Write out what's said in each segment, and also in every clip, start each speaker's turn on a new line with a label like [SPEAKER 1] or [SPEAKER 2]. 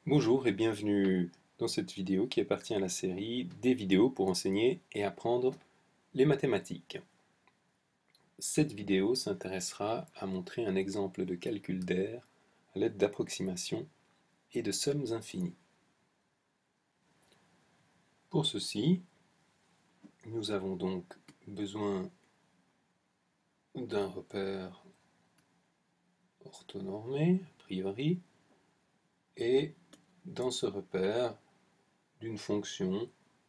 [SPEAKER 1] Bonjour et bienvenue dans cette vidéo qui appartient à la série des vidéos pour enseigner et apprendre les mathématiques. Cette vidéo s'intéressera à montrer un exemple de calcul d'aire à l'aide d'approximations et de sommes infinies. Pour ceci, nous avons donc besoin d'un repère orthonormé, a priori, et dans ce repère, d'une fonction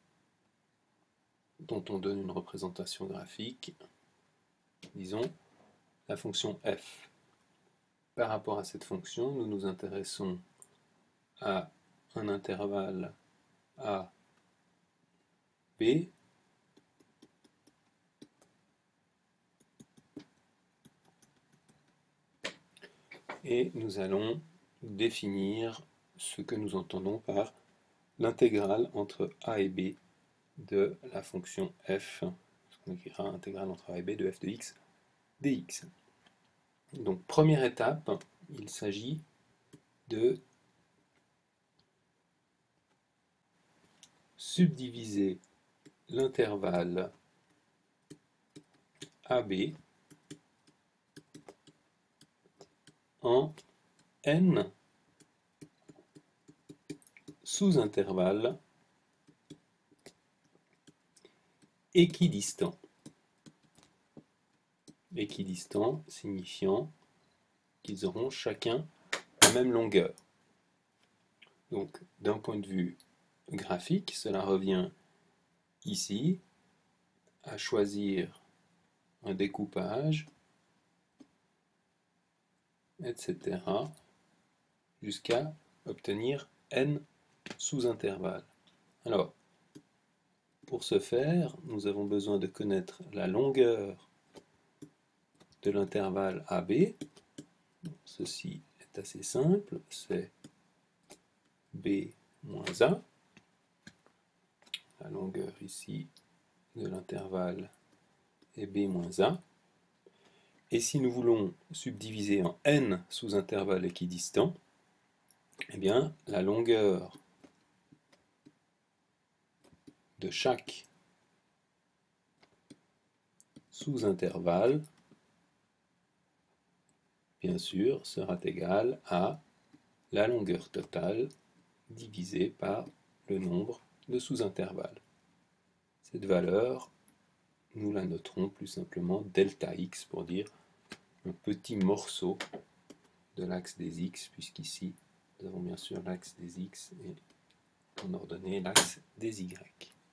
[SPEAKER 1] dont on donne une représentation graphique, disons la fonction f. Par rapport à cette fonction, nous nous intéressons à un intervalle a, b, et nous allons définir ce que nous entendons par l'intégrale entre a et b de la fonction f, ce qu'on écrira intégrale entre a et b de f de x dx. Donc première étape, il s'agit de subdiviser l'intervalle AB en n sous-intervalles équidistants. Équidistants signifiant qu'ils auront chacun la même longueur. Donc d'un point de vue graphique, cela revient ici à choisir un découpage, etc., jusqu'à obtenir n sous-intervalles. Alors, pour ce faire, nous avons besoin de connaître la longueur de l'intervalle AB. Ceci est assez simple, c'est B moins A. La longueur ici de l'intervalle est B moins A. Et si nous voulons subdiviser en n sous-intervalles équidistants, eh bien, la longueur de chaque sous-intervalle, bien sûr, sera égale à la longueur totale divisée par le nombre de sous-intervalles. Cette valeur, nous la noterons plus simplement delta x pour dire un petit morceau de l'axe des x, puisqu'ici nous avons bien sûr l'axe des x et en ordonnée l'axe des y.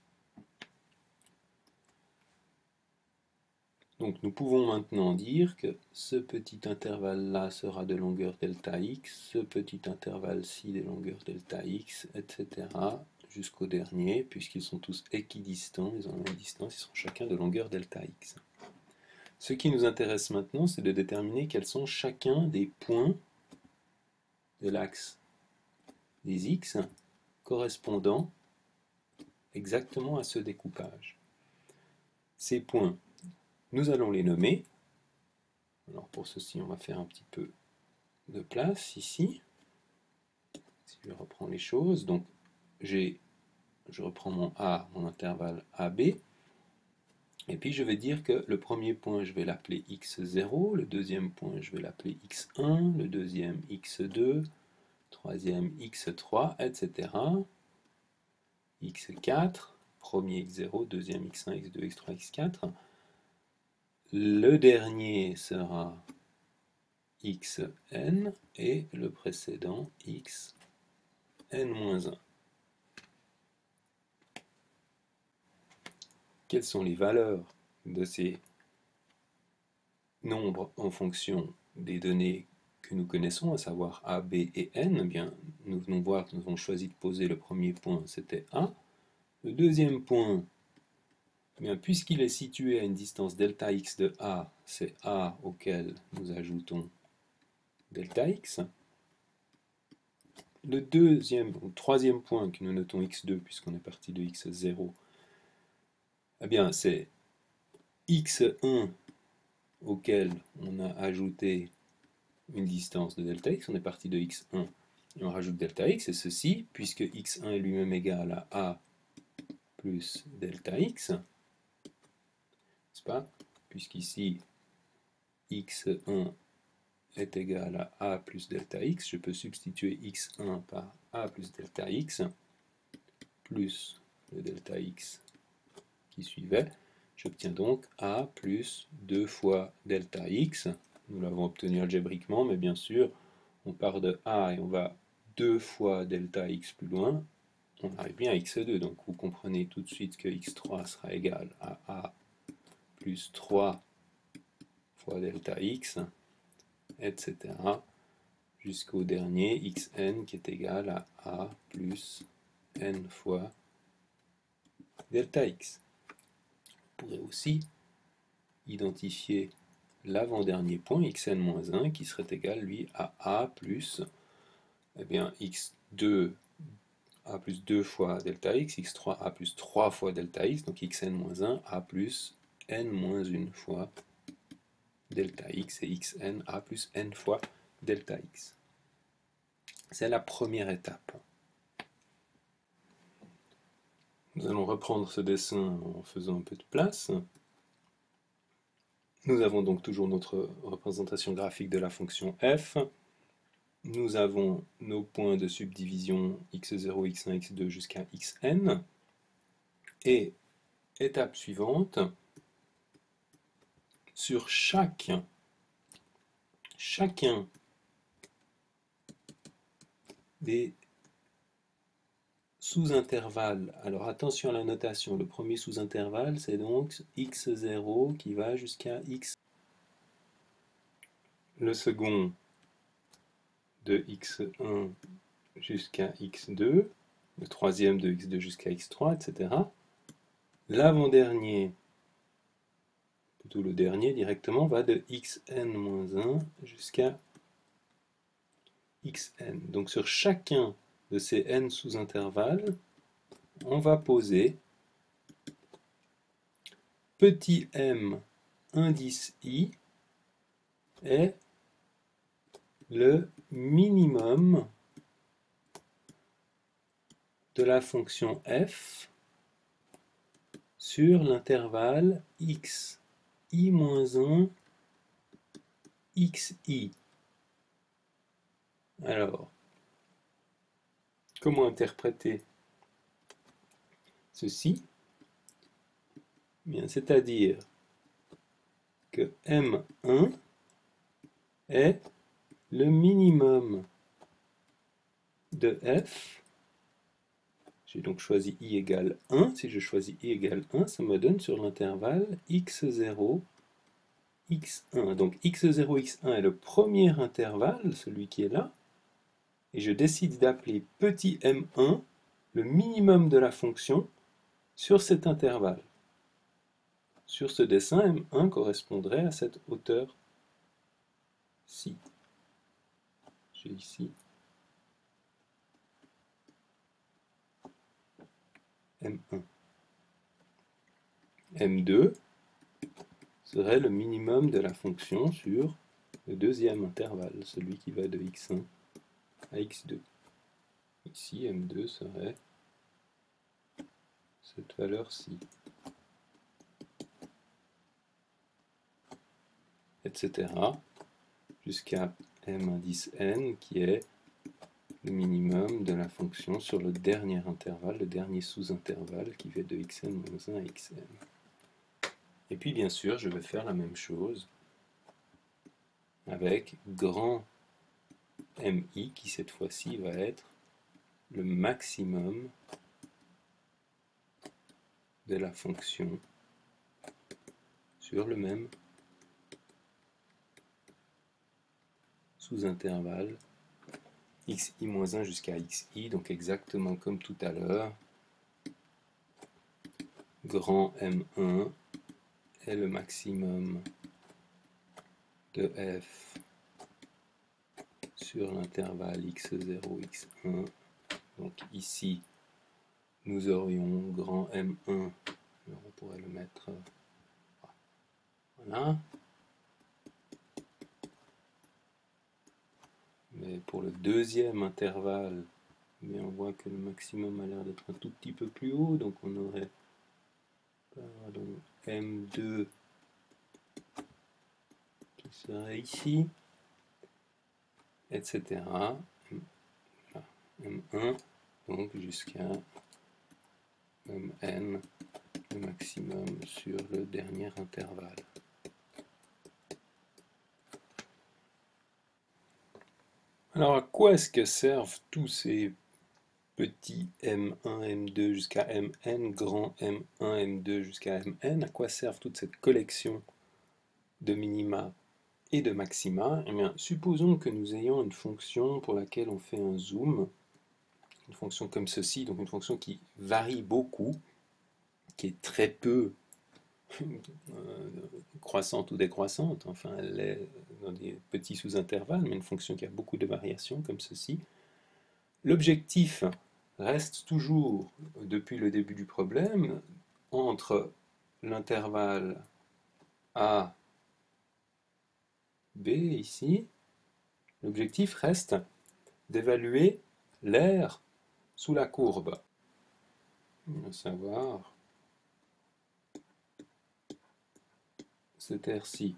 [SPEAKER 1] Donc nous pouvons maintenant dire que ce petit intervalle-là sera de longueur delta x, ce petit intervalle-ci de longueur delta x, etc. jusqu'au dernier, puisqu'ils sont tous équidistants, ils ont la même distance, ils sont chacun de longueur delta x. Ce qui nous intéresse maintenant, c'est de déterminer quels sont chacun des points de l'axe des x correspondant exactement à ce découpage. Ces points, nous allons les nommer. Alors pour ceci, on va faire un petit peu de place ici. Si je reprends les choses, donc je reprends mon A, mon intervalle AB, et puis je vais dire que le premier point, je vais l'appeler x0, le deuxième point, je vais l'appeler x1, le deuxième x2, troisième x3, etc. x4, premier x0, deuxième x1, x2, x3, x4. Le dernier sera xn et le précédent xn-1. Quelles sont les valeurs de ces nombres en fonction des données que nous connaissons, à savoir a, b et n? Eh bien, nous venons voir que nous avons choisi de poser le premier point, c'était a. Le deuxième point, eh bien, puisqu'il est situé à une distance delta x de a, c'est a auquel nous ajoutons delta x. Le troisième point que nous notons x2 puisqu'on est parti de x0, eh bien c'est x1 auquel on a ajouté une distance de delta x, on est parti de x1 Et on rajoute delta x, et ceci, puisque x1 est lui-même égal à a plus delta x, n'est-ce pas? Puisqu'ici, x1 est égal à a plus delta x, je peux substituer x1 par a plus delta x, plus le delta x qui suivait. J'obtiens donc a plus 2 fois delta x. Nous l'avons obtenu algébriquement, mais bien sûr, on part de a et on va 2 fois delta x plus loin. On arrive bien à x2, donc vous comprenez tout de suite que x3 sera égal à a plus 3 fois delta x, etc. jusqu'au dernier xn qui est égal à a plus n fois delta x. On pourrait aussi identifier l'avant-dernier point, xn-1, qui serait égal, lui, à a plus, eh bien, x2, a plus 2 fois delta x, x3, a plus 3 fois delta x, donc xn-1, a plus n-1 fois delta x, et xn, a plus n fois delta x. C'est la première étape. Nous allons reprendre ce dessin en faisant un peu de place. Nous avons donc toujours notre représentation graphique de la fonction f. Nous avons nos points de subdivision x0, x1, x2 jusqu'à xn. Et étape suivante, sur chacun des sous-intervalles. Alors attention à la notation, le premier sous-intervalle c'est donc x0 qui va jusqu'à x. Le second de x1 jusqu'à x2, le troisième de x2 jusqu'à x3, etc. L'avant-dernier, plutôt le dernier directement, va de xn-1 jusqu'à xn. Donc sur chacun de ces n sous-intervalles, on va poser petit m indice i est le minimum de la fonction f sur l'intervalle x i-1 xi. Alors, comment interpréter ceci? Bien, c'est-à-dire que m1 est le minimum de f. J'ai donc choisi i égale 1. Si je choisis i égale 1, ça me donne sur l'intervalle x0, x1. Donc x0, x1 est le premier intervalle, celui qui est là, et je décide d'appeler petit m1 le minimum de la fonction sur cet intervalle. Sur ce dessin, m1 correspondrait à cette hauteur-ci. J'ai ici m1. m2 serait le minimum de la fonction sur le deuxième intervalle, celui qui va de x1 à x2. Ici, m2 serait cette valeur-ci, etc. jusqu'à m indice n qui est le minimum de la fonction sur le dernier intervalle, le dernier sous-intervalle qui fait de xn-1 à xn. Et puis bien sûr, je vais faire la même chose avec grand mi qui cette fois-ci va être le maximum de la fonction sur le même sous-intervalle xi-1 jusqu'à xi, donc exactement comme tout à l'heure. Grand M1 est le maximum de f sur l'intervalle x0, x1. Donc ici, nous aurions grand M1, alors on pourrait le mettre, voilà. Mais pour le deuxième intervalle, mais on voit que le maximum a l'air d'être un tout petit peu plus haut, donc on aurait pardon, M2 qui serait ici, etc. M1, donc jusqu'à Mn, le maximum sur le dernier intervalle. Alors à quoi est-ce que servent tous ces petits M1, M2 jusqu'à Mn, grand M1, M2 jusqu'à Mn? À quoi servent toute cette collection de minima et de maxima? Eh bien, supposons que nous ayons une fonction pour laquelle on fait un zoom, une fonction comme ceci, donc une fonction qui varie beaucoup, qui est très peu croissante ou décroissante, enfin elle est dans des petits sous-intervalles, mais une fonction qui a beaucoup de variations comme ceci. L'objectif reste toujours, depuis le début du problème, entre l'intervalle A, B ici, l'objectif reste d'évaluer l'air sous la courbe, à savoir cet air-ci.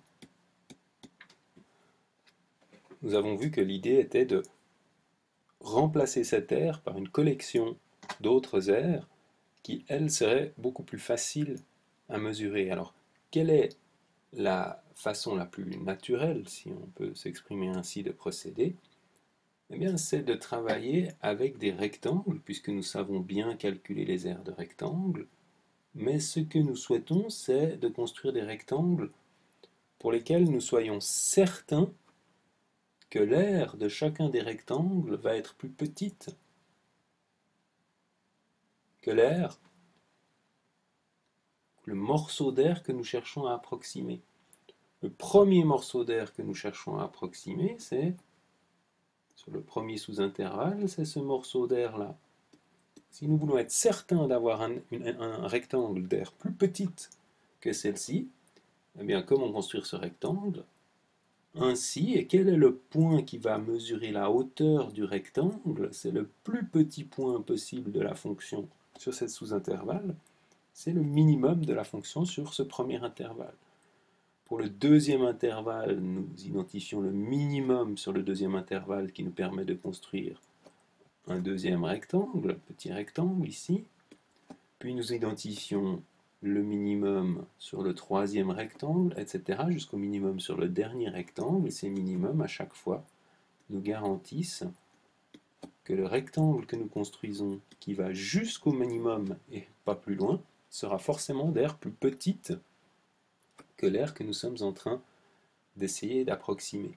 [SPEAKER 1] Nous avons vu que l'idée était de remplacer cet air par une collection d'autres airs qui, elles, seraient beaucoup plus faciles à mesurer. Alors, quelle est la façon la plus naturelle, si on peut s'exprimer ainsi, de procéder? Eh bien, c'est de travailler avec des rectangles, puisque nous savons bien calculer les aires de rectangles, mais ce que nous souhaitons, c'est de construire des rectangles pour lesquels nous soyons certains que l'aire de chacun des rectangles va être plus petite que l'aire, le morceau d'air que nous cherchons à approximer. Le premier morceau d'air que nous cherchons à approximer, c'est, sur le premier sous-intervalle, c'est ce morceau d'air-là. Si nous voulons être certains d'avoir un rectangle d'air plus petite que celle-ci, eh bien, comment construire ce rectangle? Ainsi, et quel est le point qui va mesurer la hauteur du rectangle? C'est le plus petit point possible de la fonction sur cette sous-intervalle. C'est le minimum de la fonction sur ce premier intervalle. Pour le deuxième intervalle, nous identifions le minimum sur le deuxième intervalle qui nous permet de construire un deuxième rectangle, petit rectangle ici. Puis nous identifions le minimum sur le troisième rectangle, etc., jusqu'au minimum sur le dernier rectangle. Et ces minimums, à chaque fois, nous garantissent que le rectangle que nous construisons, qui va jusqu'au minimum et pas plus loin, sera forcément d'aire plus petite que l'aire que nous sommes en train d'essayer d'approximer.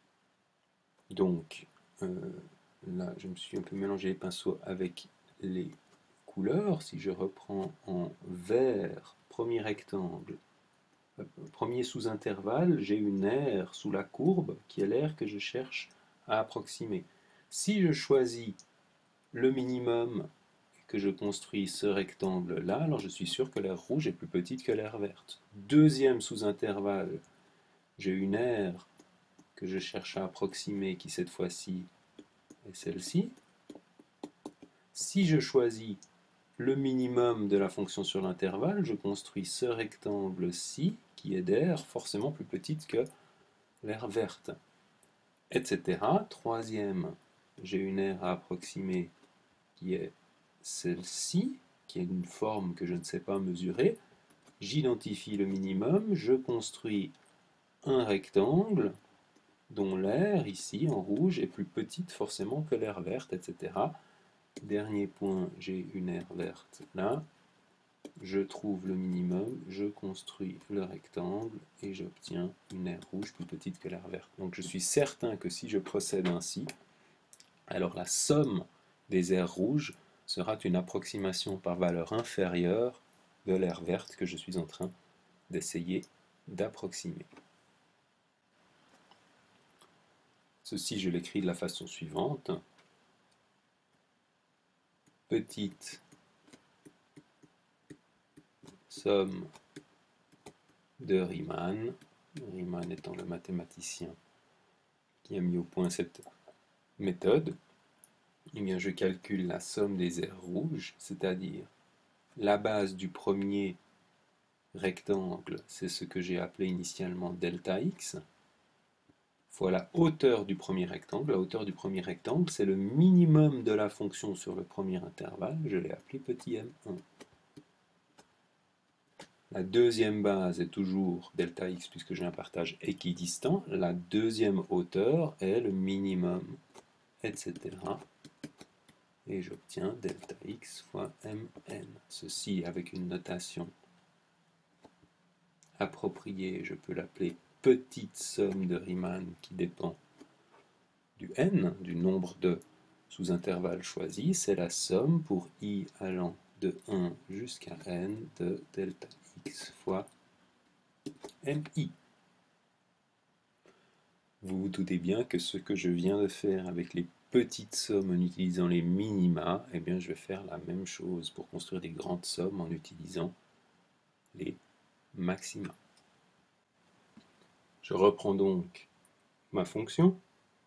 [SPEAKER 1] Donc, là, je me suis un peu mélangé les pinceaux avec les couleurs. Si je reprends en vert, premier rectangle, premier sous-intervalle, j'ai une aire sous la courbe qui est l'aire que je cherche à approximer. Si je choisis le minimum et que je construis ce rectangle-là, alors je suis sûr que l'aire rouge est plus petite que l'aire verte. Deuxième sous-intervalle, j'ai une aire que je cherche à approximer qui cette fois-ci est celle-ci. Si je choisis le minimum de la fonction sur l'intervalle, je construis ce rectangle-ci qui est d'aire forcément plus petite que l'aire verte, etc. Troisième, j'ai une aire à approximer qui est celle-ci, qui est une forme que je ne sais pas mesurer. J'identifie le minimum, je construis un rectangle dont l'aire, ici en rouge, est plus petite forcément que l'aire verte, etc. Dernier point, j'ai une aire verte là. Je trouve le minimum, je construis le rectangle et j'obtiens une aire rouge plus petite que l'aire verte. Donc je suis certain que si je procède ainsi, alors la somme des aires rouges sera une approximation par valeur inférieure de l'aire verte que je suis en train d'essayer d'approximer. Ceci, je l'écris de la façon suivante. Petite somme de Riemann, Riemann étant le mathématicien qui a mis au point cette méthode, eh bien, je calcule la somme des aires rouges, c'est-à-dire la base du premier rectangle, c'est ce que j'ai appelé initialement delta x, fois la hauteur du premier rectangle. La hauteur du premier rectangle, c'est le minimum de la fonction sur le premier intervalle, je l'ai appelé petit m1. La deuxième base est toujours delta x puisque j'ai un partage équidistant. La deuxième hauteur est le minimum, etc. Et j'obtiens delta x fois mn. Ceci avec une notation appropriée, je peux l'appeler petite somme de Riemann qui dépend du n, du nombre de sous-intervalles choisis. C'est la somme pour i allant de 1 jusqu'à n de delta x fois mi. Vous vous doutez bien que ce que je viens de faire avec les petites sommes en utilisant les minima, eh bien je vais faire la même chose pour construire des grandes sommes en utilisant les maxima. Je reprends donc ma fonction,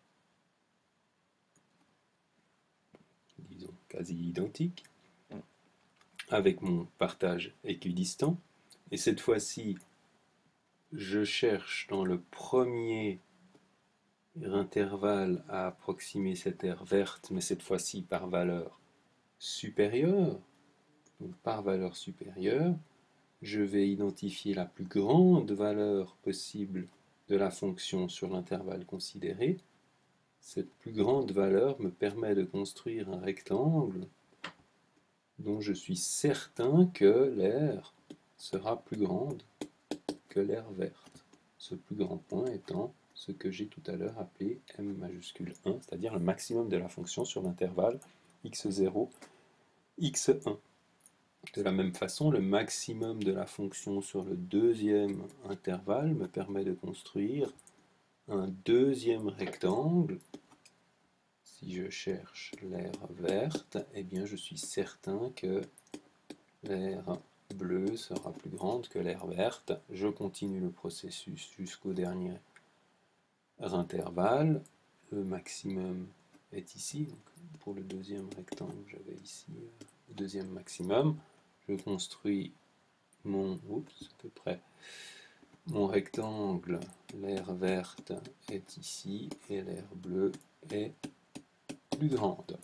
[SPEAKER 1] disons quasi identique, avec mon partage équidistant, et cette fois-ci, je cherche dans le premier intervalle à approximer cette aire verte, mais cette fois-ci par valeur supérieure. Donc par valeur supérieure, je vais identifier la plus grande valeur possible de la fonction sur l'intervalle considéré. Cette plus grande valeur me permet de construire un rectangle dont je suis certain que l'aire sera plus grande que l'aire verte. Ce plus grand point étant ce que j'ai tout à l'heure appelé m majuscule 1, c'est-à-dire le maximum de la fonction sur l'intervalle x0, x1. De la même façon, le maximum de la fonction sur le deuxième intervalle me permet de construire un deuxième rectangle. Si je cherche l'aire verte, eh bien je suis certain que l'aire bleue sera plus grande que l'aire verte. Je continue le processus jusqu'au dernier intervalle. Le maximum est ici. Donc pour le deuxième rectangle, j'avais ici le deuxième maximum. Je construis mon, à peu près, mon rectangle, l'aire verte est ici et l'aire bleue est plus grande.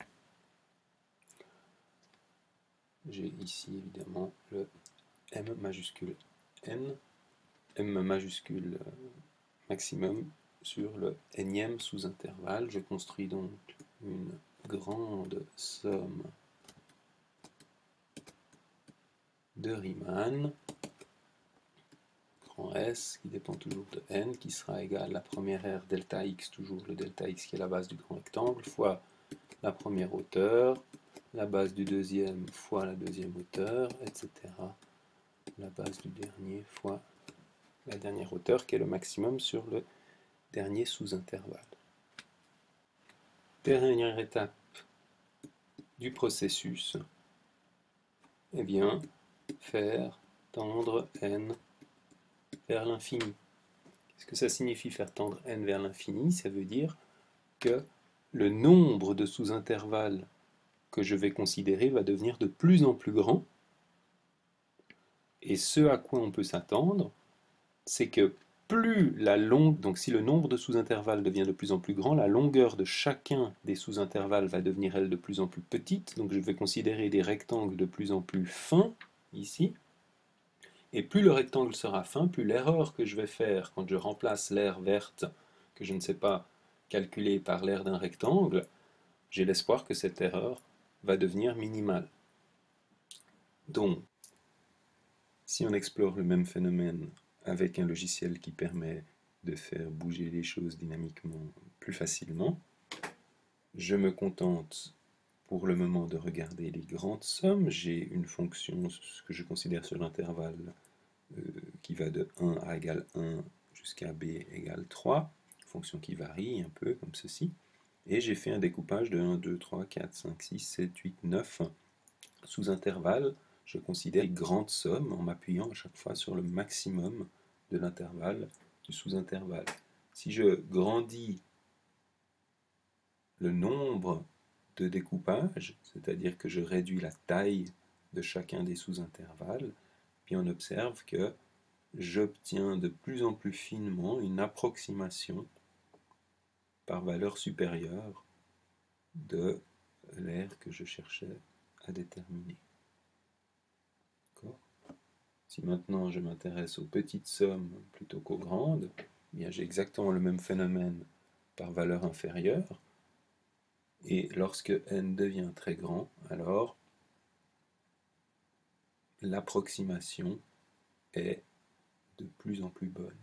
[SPEAKER 1] J'ai ici évidemment le m majuscule n, m majuscule maximum sur le nème sous-intervalle. Je construis donc une grande somme de Riemann, grand S, qui dépend toujours de n, qui sera égal à la première aire delta x, toujours le delta x qui est la base du grand rectangle, fois la première hauteur, la base du deuxième fois la deuxième hauteur, etc. La base du dernier fois la dernière hauteur, qui est le maximum sur le dernier sous-intervalle. Dernière étape du processus, eh bien, faire tendre n vers l'infini. Qu'est-ce que ça signifie faire tendre n vers l'infini? Ça veut dire que le nombre de sous-intervalles que je vais considérer va devenir de plus en plus grand. Et ce à quoi on peut s'attendre, c'est que plus la longue, donc si le nombre de sous-intervalles devient de plus en plus grand, la longueur de chacun des sous-intervalles va devenir elle de plus en plus petite. Donc je vais considérer des rectangles de plus en plus fins ici. Et plus le rectangle sera fin, plus l'erreur que je vais faire quand je remplace l'aire verte, que je ne sais pas calculer par l'aire d'un rectangle, j'ai l'espoir que cette erreur va devenir minimale. Donc, si on explore le même phénomène avec un logiciel qui permet de faire bouger les choses dynamiquement plus facilement, je me contente pour le moment de regarder les grandes sommes. J'ai une fonction, ce que je considère sur l'intervalle, qui va de 1 à égale 1 jusqu'à b égale 3, fonction qui varie un peu comme ceci, et j'ai fait un découpage de 1, 2, 3, 4, 5, 6, 7, 8, 9 sous intervalle. Je considère les grandes sommes en m'appuyant à chaque fois sur le maximum de l'intervalle du sous-intervalle. Si je grandis le nombre de découpages, c'est-à-dire que je réduis la taille de chacun des sous-intervalles, puis on observe que j'obtiens de plus en plus finement une approximation par valeur supérieure de l'aire que je cherchais à déterminer. Si maintenant je m'intéresse aux petites sommes plutôt qu'aux grandes, eh bien j'ai exactement le même phénomène par valeur inférieure. Et lorsque n devient très grand, alors l'approximation est de plus en plus bonne.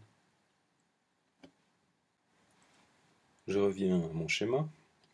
[SPEAKER 1] Je reviens à mon schéma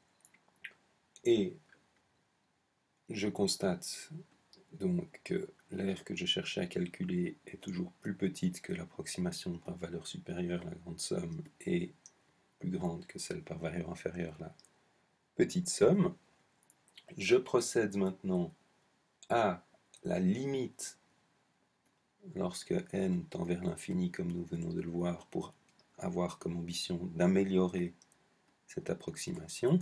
[SPEAKER 1] et je constate donc que l'aire que je cherchais à calculer est toujours plus petite que l'approximation par valeur supérieure, la grande somme, et plus grande que celle par valeur inférieure, la petite somme. Je procède maintenant à la limite lorsque n tend vers l'infini, comme nous venons de le voir, pour avoir comme ambition d'améliorer cette approximation.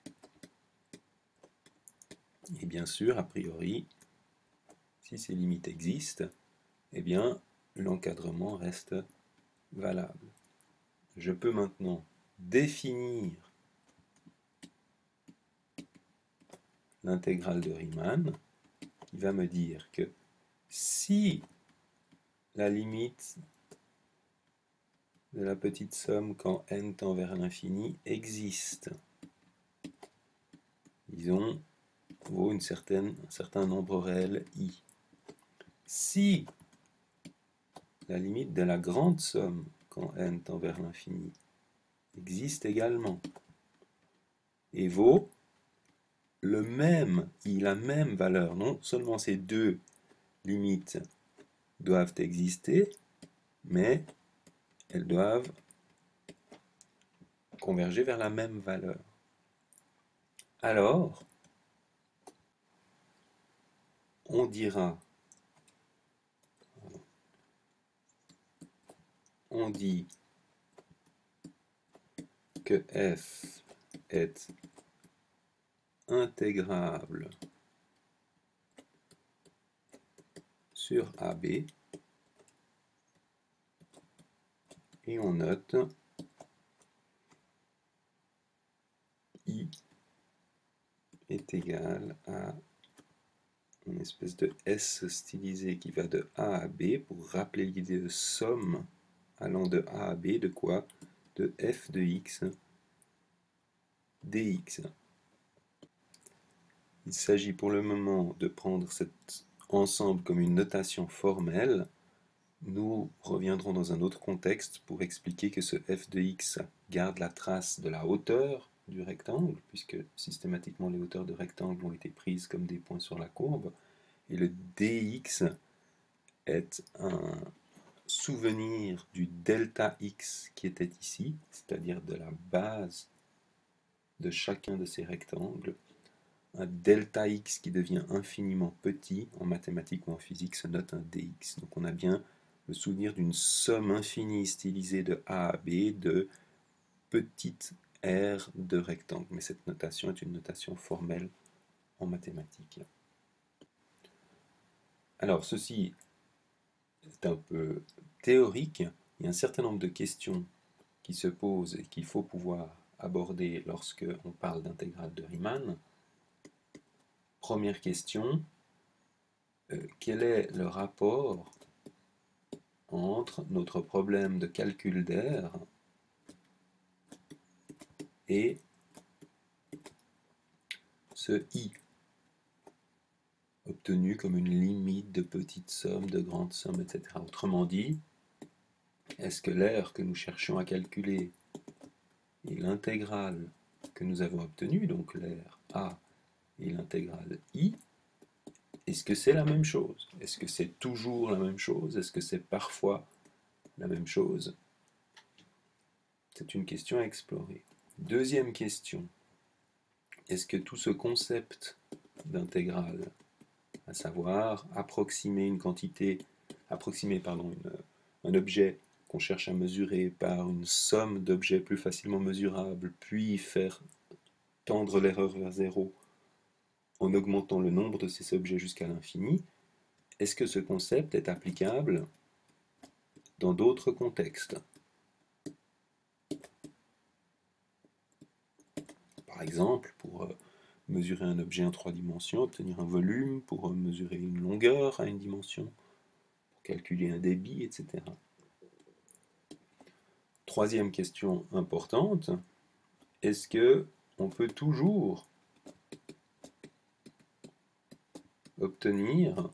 [SPEAKER 1] Et bien sûr, a priori, si ces limites existent, eh bien, l'encadrement reste valable. Je peux maintenant définir l'intégrale de Riemann, qui va me dire que si la limite de la petite somme quand n tend vers l'infini existe, disons, vaut un certain nombre réel i. Si la limite de la grande somme quand n tend vers l'infini existe également et vaut le même i, la même valeur, non seulement ces deux limites doivent exister, mais elles doivent converger vers la même valeur. Alors, on dit que f est intégrable sur AB et on note I est égal à une espèce de S stylisé qui va de A à B pour rappeler l'idée de somme allant de A à B de quoi? De f de x dx. Il s'agit pour le moment de prendre cet ensemble comme une notation formelle. Nous reviendrons dans un autre contexte pour expliquer que ce f de x garde la trace de la hauteur du rectangle, puisque systématiquement les hauteurs de rectangle ont été prises comme des points sur la courbe, et le dx est un souvenir du delta x qui était ici, c'est-à-dire de la base de chacun de ces rectangles. Un delta x qui devient infiniment petit, en mathématiques ou en physique, se note un dx. Donc on a bien le souvenir d'une somme infinie stylisée de A à B de petites r de rectangles. Mais cette notation est une notation formelle en mathématiques. Alors ceci est un peu théorique. Il y a un certain nombre de questions qui se posent et qu'il faut pouvoir aborder lorsque on parle d'intégrale de Riemann. Première question, quel est le rapport entre notre problème de calcul d'aire et ce i obtenu comme une limite de petites sommes, de grandes sommes, etc. Autrement dit, est-ce que l'aire que nous cherchions à calculer et l'intégrale que nous avons obtenue, donc l'aire a et l'intégrale i, est-ce que c'est la même chose? Est-ce que c'est toujours la même chose? Est-ce que c'est parfois la même chose? C'est une question à explorer. Deuxième question, est-ce que tout ce concept d'intégrale, à savoir approximer une quantité, un objet qu'on cherche à mesurer par une somme d'objets plus facilement mesurables, puis faire tendre l'erreur vers zéro en augmentant le nombre de ces objets jusqu'à l'infini, est-ce que ce concept est applicable dans d'autres contextes? Par exemple, pour mesurer un objet en 3 dimensions, obtenir un volume, pour mesurer une longueur à une dimension, pour calculer un débit, etc. Troisième question importante, est-ce que on peut toujours obtenir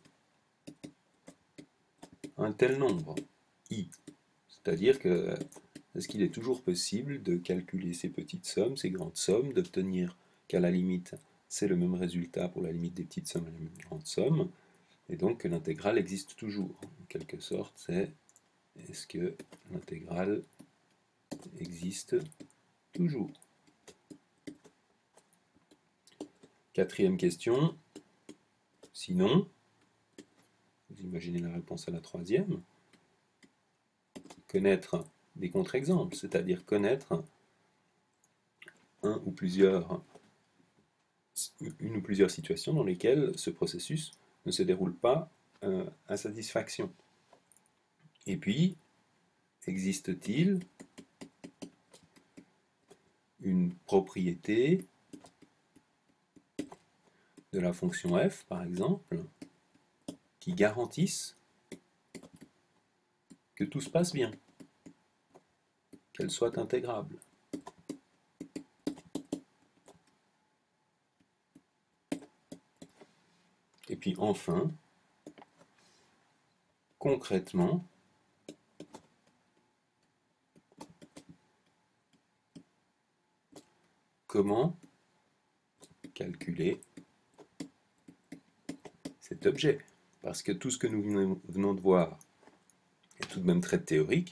[SPEAKER 1] un tel nombre, i? C'est-à-dire que est-ce qu'il est toujours possible de calculer ces petites sommes, ces grandes sommes, d'obtenir qu'à la limite c'est le même résultat pour la limite des petites sommes et la grande somme, et donc que l'intégrale existe toujours. En quelque sorte, c'est est-ce que l'intégrale existe toujours? Quatrième question, sinon, vous imaginez la réponse à la troisième, connaître des contre-exemples, c'est-à-dire connaître une ou plusieurs situations dans lesquelles ce processus ne se déroule pas à satisfaction. Et puis, existe-t-il une propriété de la fonction f, par exemple, qui garantisse que tout se passe bien, qu'elle soit intégrable? Et puis enfin, concrètement, comment calculer cet objet? Parce que tout ce que nous venons de voir est tout de même très théorique.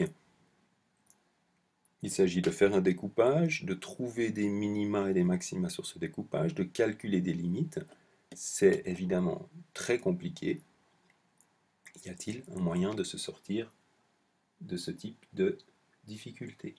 [SPEAKER 1] Il s'agit de faire un découpage, de trouver des minima et des maxima sur ce découpage, de calculer des limites. C'est évidemment très compliqué. Y a-t-il un moyen de se sortir de ce type de difficulté?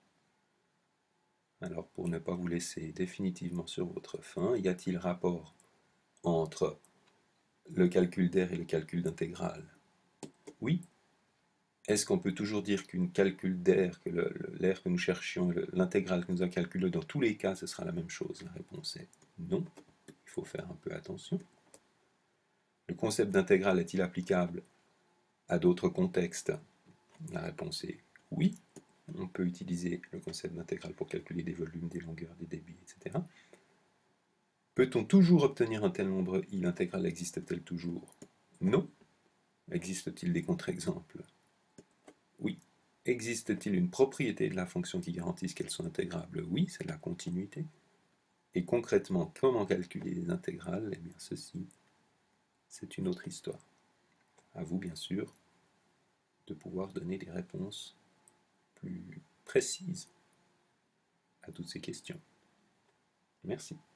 [SPEAKER 1] Alors, pour ne pas vous laisser définitivement sur votre faim, y a-t-il rapport entre le calcul d'air et le calcul d'intégrale? Oui. Est-ce qu'on peut toujours dire qu'une calcul d'air, que l'air que nous cherchions, l'intégrale que nous avons calculée, dans tous les cas, ce sera la même chose? La réponse est non. Il faut faire un peu attention. Le concept d'intégrale est-il applicable à d'autres contextes? La réponse est oui. On peut utiliser le concept d'intégrale pour calculer des volumes, des longueurs, des débits, etc. Peut-on toujours obtenir un tel nombre i? L'intégrale existe-t-elle toujours? Non. Existe-t-il des contre-exemples? Oui. Existe-t-il une propriété de la fonction qui garantisse qu'elle soit intégrable? Oui, c'est la continuité. Et concrètement, comment calculer les intégrales? Eh bien, ceci, c'est une autre histoire. À vous, bien sûr, de pouvoir donner des réponses plus précises à toutes ces questions. Merci.